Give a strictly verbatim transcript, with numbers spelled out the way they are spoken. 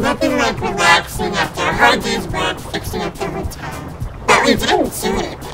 nothing like relaxing after a hard day's work fixing up the hotel. But we didn't suit it.